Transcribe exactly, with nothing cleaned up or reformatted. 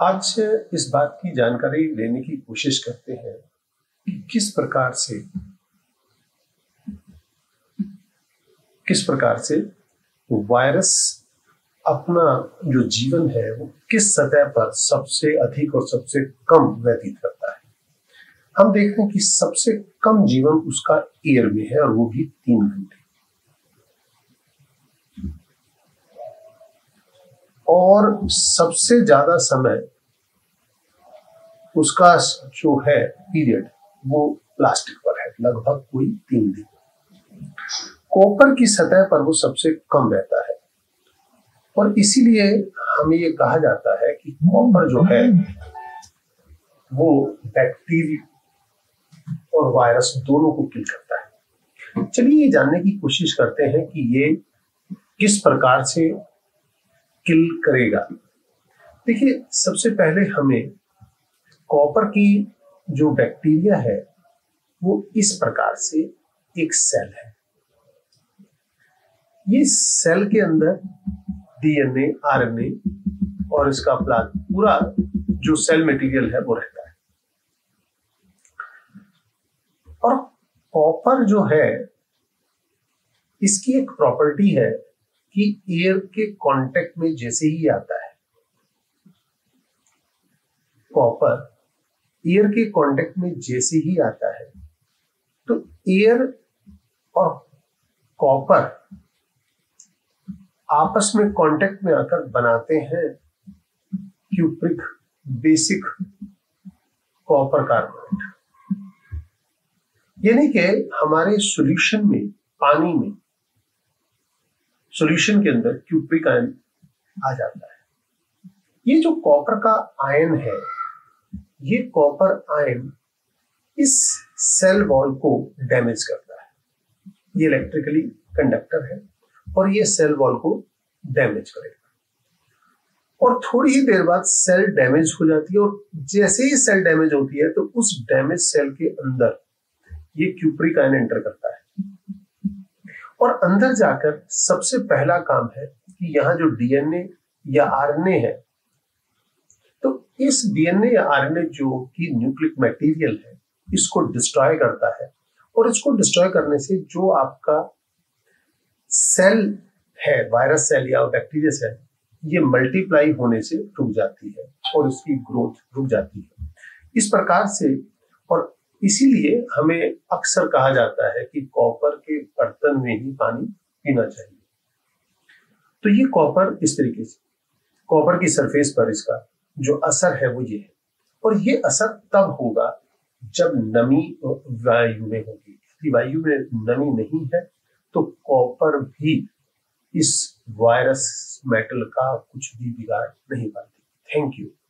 आज इस बात की जानकारी लेने की कोशिश करते हैं कि किस प्रकार से किस प्रकार से वायरस अपना जो जीवन है वो किस सतह पर सबसे अधिक और सबसे कम व्यतीत करता है। हम देखते हैं कि सबसे कम जीवन उसका एयर में है और वो भी तीन घंटे, और सबसे ज्यादा समय उसका जो है पीरियड वो प्लास्टिक पर है, लगभग कोई तीन दिन। कॉपर की सतह पर वो सबसे कम रहता है और इसीलिए हमें ये कहा जाता है कि कॉपर जो है वो बैक्टीरिया और वायरस दोनों को किल करता है। चलिए ये जानने की कोशिश करते हैं कि ये किस प्रकार से किल करेगा। देखिए, सबसे पहले हमें कॉपर की जो बैक्टीरिया है वो इस प्रकार से एक सेल है। ये सेल के अंदर डीएनए, आरएनए और इसका पूरा जो सेल मटेरियल है वो रहता है। और कॉपर जो है इसकी एक प्रॉपर्टी है कि एयर के कांटेक्ट में जैसे ही आता है, कॉपर एयर के कांटेक्ट में जैसे ही आता है तो एयर और कॉपर आपस में कांटेक्ट में आकर बनाते हैं क्यूप्रिक बेसिक कॉपर कार्बोनेट। यानी कि हमारे सॉल्यूशन में, पानी में, सॉल्यूशन के अंदर क्यूप्रिक आयन आ जाता है। ये जो कॉपर का आयन है, ये कॉपर आयन इस सेल वॉल को डैमेज करता है। ये इलेक्ट्रिकली कंडक्टर है और ये सेल वॉल को डैमेज करेगा और थोड़ी ही देर बाद सेल डैमेज हो जाती है। और जैसे ही सेल डैमेज होती है तो उस डैमेज सेल के अंदर ये क्यूप्रिक आयन एंटर करता है और अंदर जाकर सबसे पहला काम है कि यहाँ जो डीएनए या आरएनए है, तो इस डीएनए या आरएनए जो कि न्यूक्लिक मटेरियल है, इसको डिस्ट्रॉय करता है। और इसको डिस्ट्रॉय करने से जो आपका सेल है, वायरस सेल या बैक्टीरिया सेल, ये मल्टीप्लाई होने से रुक जाती है और इसकी ग्रोथ रुक जाती है इस प्रकार से। और इसीलिए हमें अक्सर कहा जाता है कि कॉपर के बर्तन में ही पानी पीना चाहिए। तो ये कॉपर इस तरीके से कॉपर की सरफेस पर इसका जो असर है वो ये है, और ये असर तब होगा जब नमी वायु में होगी। यदि वायु में नमी नहीं है तो कॉपर भी इस वायरस मेटल का कुछ भी बिगाड़ नहीं पाती। Thank you.